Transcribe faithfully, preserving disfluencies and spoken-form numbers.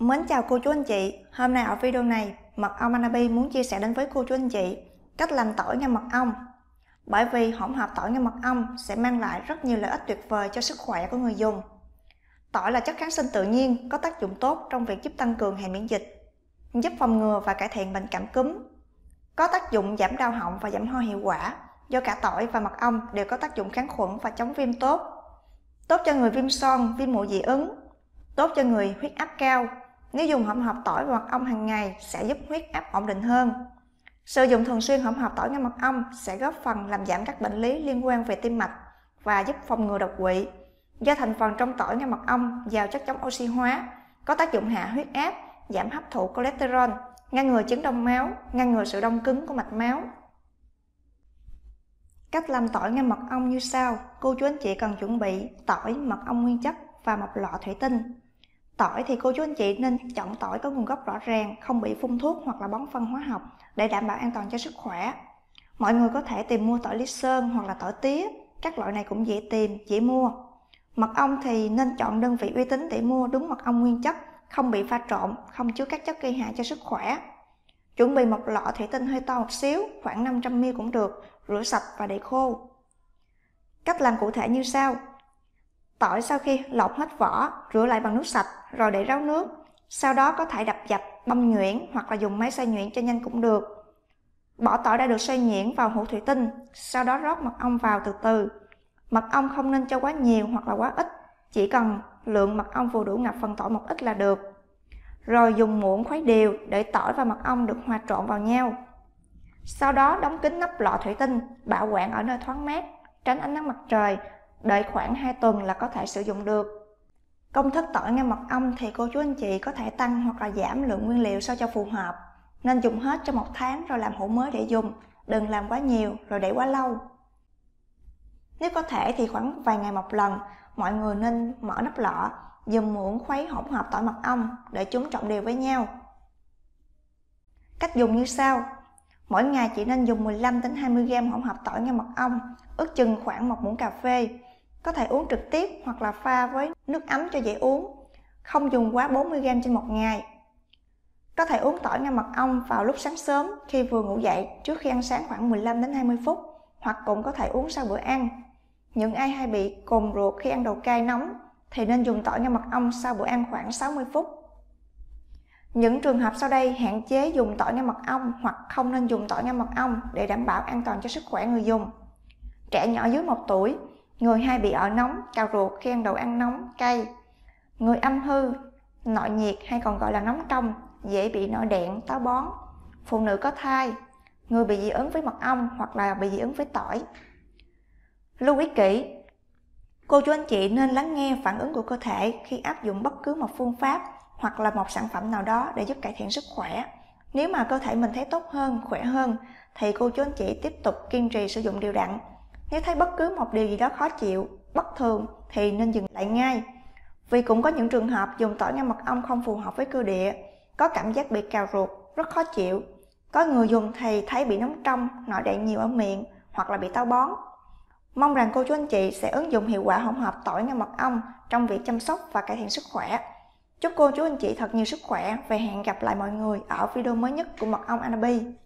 Mến chào cô chú anh chị, hôm nay ở video này, Mật ong Anabi muốn chia sẻ đến với cô chú anh chị cách làm tỏi ngâm mật ong. Bởi vì hỗn hợp tỏi ngâm mật ong sẽ mang lại rất nhiều lợi ích tuyệt vời cho sức khỏe của người dùng. Tỏi là chất kháng sinh tự nhiên có tác dụng tốt trong việc giúp tăng cường hệ miễn dịch, giúp phòng ngừa và cải thiện bệnh cảm cúm, có tác dụng giảm đau họng và giảm ho hiệu quả, do cả tỏi và mật ong đều có tác dụng kháng khuẩn và chống viêm tốt. Tốt cho người viêm son, viêm mũi dị ứng, tốt cho người huyết áp cao. Nếu dùng hỗn hợp tỏi và mật ong hàng ngày sẽ giúp huyết áp ổn định hơn. Sử dụng thường xuyên hỗn hợp tỏi ngâm mật ong sẽ góp phần làm giảm các bệnh lý liên quan về tim mạch và giúp phòng ngừa đột quỵ. Do thành phần trong tỏi ngâm mật ong giàu chất chống oxy hóa, có tác dụng hạ huyết áp, giảm hấp thụ cholesterol, ngăn ngừa chứng đông máu, ngăn ngừa sự đông cứng của mạch máu. Cách làm tỏi ngâm mật ong như sau. Cô chú anh chị cần chuẩn bị tỏi, mật ong nguyên chất và một lọ thủy tinh. Tỏi thì cô chú anh chị nên chọn tỏi có nguồn gốc rõ ràng, không bị phun thuốc hoặc là bón phân hóa học để đảm bảo an toàn cho sức khỏe. Mọi người có thể tìm mua tỏi Lý Sơn hoặc là tỏi tía, các loại này cũng dễ tìm, dễ mua. Mật ong thì nên chọn đơn vị uy tín để mua đúng mật ong nguyên chất, không bị pha trộn, không chứa các chất gây hại cho sức khỏe. Chuẩn bị một lọ thủy tinh hơi to một xíu, khoảng năm trăm mi li lít cũng được, rửa sạch và để khô. Cách làm cụ thể như sau. Tỏi sau khi lột hết vỏ, rửa lại bằng nước sạch rồi để ráo nước. Sau đó có thể đập dập, băm nhuyễn hoặc là dùng máy xay nhuyễn cho nhanh cũng được. Bỏ tỏi đã được xay nhuyễn vào hũ thủy tinh, sau đó rót mật ong vào từ từ. Mật ong không nên cho quá nhiều hoặc là quá ít, chỉ cần lượng mật ong vừa đủ ngập phần tỏi một ít là được. Rồi dùng muỗng khuấy đều để tỏi và mật ong được hòa trộn vào nhau. Sau đó đóng kín nắp lọ thủy tinh, bảo quản ở nơi thoáng mát, tránh ánh nắng mặt trời. Đợi khoảng hai tuần là có thể sử dụng được. Công thức tỏi ngâm mật ong thì cô chú anh chị có thể tăng hoặc là giảm lượng nguyên liệu sao cho phù hợp. Nên dùng hết trong một tháng rồi làm hũ mới để dùng. Đừng làm quá nhiều rồi để quá lâu. Nếu có thể thì khoảng vài ngày một lần, mọi người nên mở nắp lọ, dùng muỗng khuấy hỗn hợp tỏi mật ong để chúng trộn đều với nhau. Cách dùng như sau. Mỗi ngày chỉ nên dùng mười lăm đến hai mươi gam hỗn hợp tỏi ngâm mật ong, ước chừng khoảng một muỗng cà phê. Có thể uống trực tiếp hoặc là pha với nước ấm cho dễ uống. Không dùng quá bốn mươi gam trên một ngày. Có thể uống tỏi ngâm mật ong vào lúc sáng sớm khi vừa ngủ dậy trước khi ăn sáng khoảng mười lăm đến hai mươi phút, hoặc cũng có thể uống sau bữa ăn. Những ai hay bị cồn ruột khi ăn đồ cay nóng thì nên dùng tỏi ngâm mật ong sau bữa ăn khoảng sáu mươi phút. Những trường hợp sau đây hạn chế dùng tỏi ngâm mật ong hoặc không nên dùng tỏi ngâm mật ong để đảm bảo an toàn cho sức khỏe người dùng. Trẻ nhỏ dưới một tuổi, người hay bị ợ nóng, cào ruột khi ăn đồ ăn nóng, cay, người âm hư, nội nhiệt hay còn gọi là nóng trong, dễ bị nổi đẹn, táo bón, phụ nữ có thai, người bị dị ứng với mật ong hoặc là bị dị ứng với tỏi. Lưu ý kỹ, cô chú anh chị nên lắng nghe phản ứng của cơ thể khi áp dụng bất cứ một phương pháp hoặc là một sản phẩm nào đó để giúp cải thiện sức khỏe. Nếu mà cơ thể mình thấy tốt hơn, khỏe hơn thì cô chú anh chị tiếp tục kiên trì sử dụng đều đặn. Nếu thấy bất cứ một điều gì đó khó chịu, bất thường thì nên dừng lại ngay. Vì cũng có những trường hợp dùng tỏi ngâm mật ong không phù hợp với cơ địa, có cảm giác bị cào ruột, rất khó chịu. Có người dùng thì thấy bị nóng trong, nổi đẹn nhiều ở miệng hoặc là bị táo bón. Mong rằng cô chú anh chị sẽ ứng dụng hiệu quả hỗn hợp tỏi ngâm mật ong trong việc chăm sóc và cải thiện sức khỏe. Chúc cô chú anh chị thật nhiều sức khỏe và hẹn gặp lại mọi người ở video mới nhất của Mật ong Anabi.